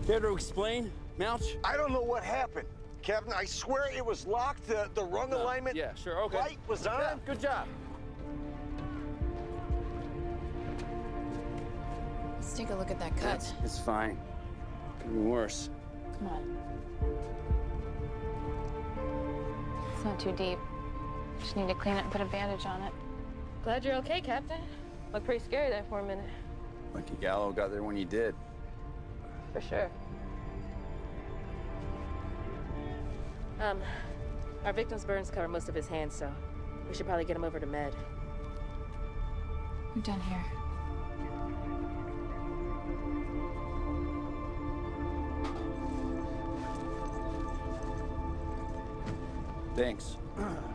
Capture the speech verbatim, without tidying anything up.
Care to explain, Mouch? I don't know what happened, Captain. I swear it was locked. The, the rung No. alignment. Yeah, sure, okay. Light was on. Yeah, good job. Let's take a look at that cut. It's, it's fine. Could be worse. Come on. It's not too deep. Just need to clean it and put a bandage on it. Glad you're okay, Captain. Looked pretty scary there for a minute. Lucky Gallo got there when he did. For sure. Um, our victim's burns cover most of his hands, so we should probably get him over to med. We're done here. Thanks.